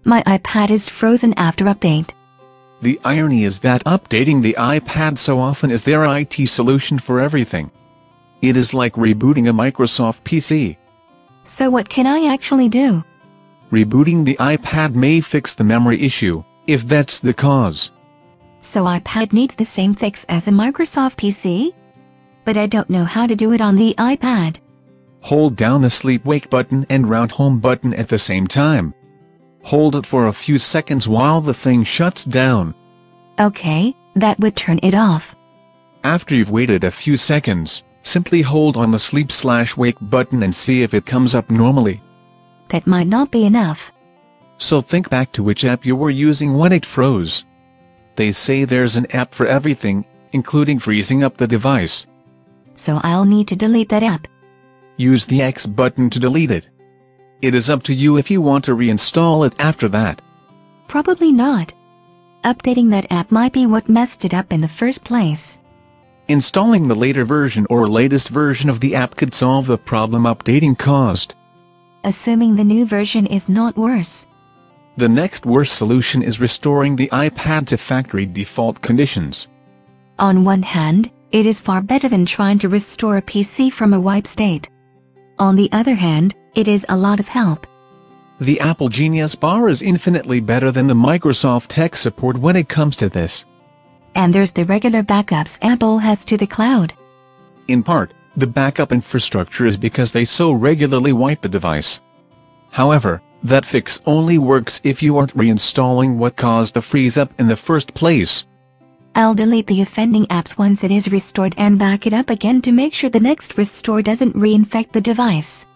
My iPad is frozen after update. The irony is that updating the iPad so often is their IT solution for everything. It is like rebooting a Microsoft PC. So what can I actually do? Rebooting the iPad may fix the memory issue, if that's the cause. So iPad needs the same fix as a Microsoft PC? But I don't know how to do it on the iPad. Hold down the sleep-wake button and round home button at the same time. Hold it for a few seconds while the thing shuts down. Okay, that would turn it off. After you've waited a few seconds, simply hold on the sleep/wake button and see if it comes up normally. That might not be enough. So think back to which app you were using when it froze. They say there's an app for everything, including freezing up the device. So I'll need to delete that app. Use the X button to delete it. It is up to you if you want to reinstall it after that. Probably not. Updating that app might be what messed it up in the first place. Installing the later version or latest version of the app could solve the problem updating caused. Assuming the new version is not worse. The next worst solution is restoring the iPad to factory default conditions. On one hand, it is far better than trying to restore a PC from a wipe state. On the other hand, it is a lot of help. The Apple Genius Bar is infinitely better than the Microsoft tech support when it comes to this. And there's the regular backups Apple has to the cloud. In part, the backup infrastructure is because they so regularly wipe the device. However, that fix only works if you aren't reinstalling what caused the freeze-up in the first place. I'll delete the offending apps once it is restored and back it up again to make sure the next restore doesn't reinfect the device.